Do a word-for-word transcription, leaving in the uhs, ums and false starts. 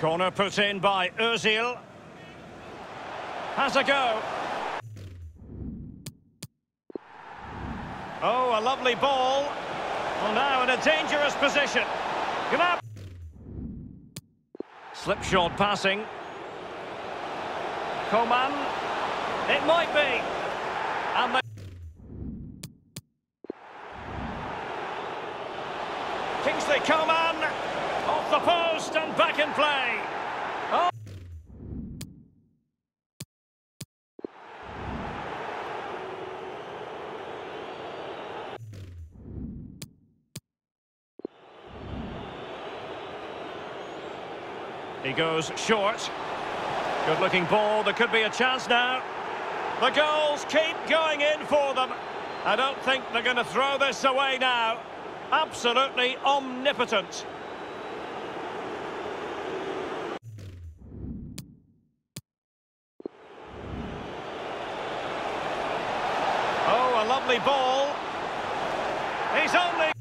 Corner put in by Özil. Has a go. Oh, a lovely ball. Well, now in a dangerous position. Grab. Slipshod passing. Coman. It might be. And the Kingsley Coman. Off the post and back in play. Oh. He goes short. Good-looking ball. There could be a chance now. The goals keep going in for them. I don't think they're going to throw this away now. Absolutely omnipotent. Oh, a lovely ball. He's only...